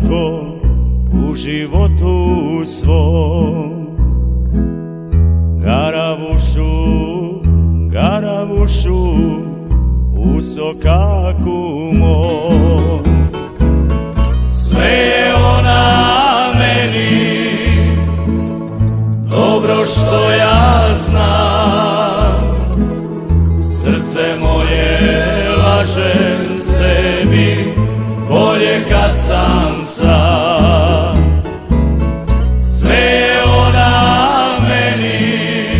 lako u životu svom. Garavušu u sokaku mom. Sve je ona meni, dobro što ja znam. Srce moje lažem sebi, bolje kad sam sam. Sve je ona meni,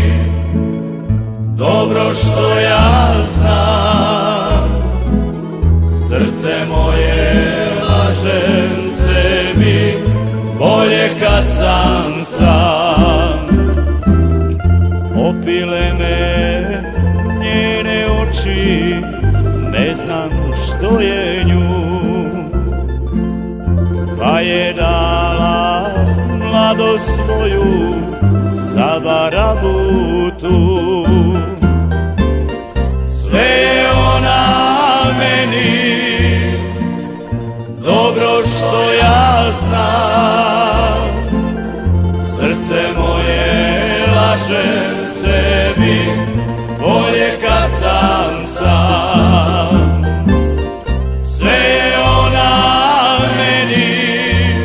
dobro što ja znam. Srce moje lažem sebi, bolje kad sam sam. Opile me njene oči, ne znam što je nju, pa je dala mladost svoju za barabutu. Sve je ona meni, dobro što ja znam. Srce moje lažem sebi, bolje kad sam sam. Sve je ona meni,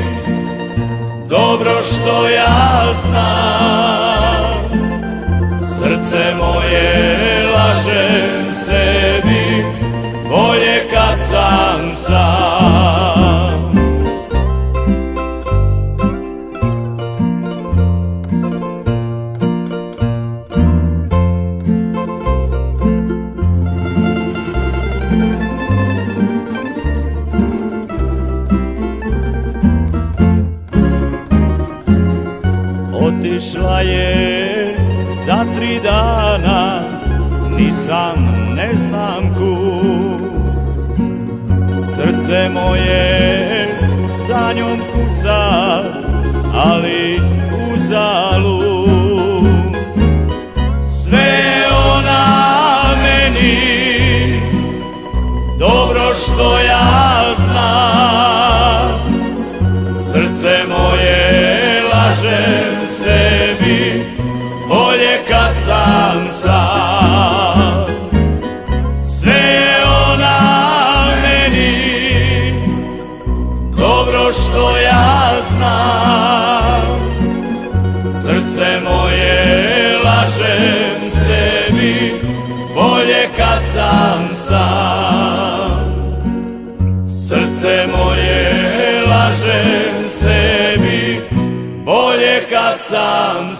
dobro što ja znam. Srce moje lažem sebi, bolje kad sam sam. Otišla je za 3 dana, nisam ne znam kud. Srce moje za njom kuca, ali uzalud. Sve je ona meni, dobro što ja znam. Srce moje lažem sebi, bolje kad sam sam. Sve je ona meni, dobro što ja znam. Srce moje lažem sebi, bolje kad sam sam. Srce moje lažem sebi, bolje kad sam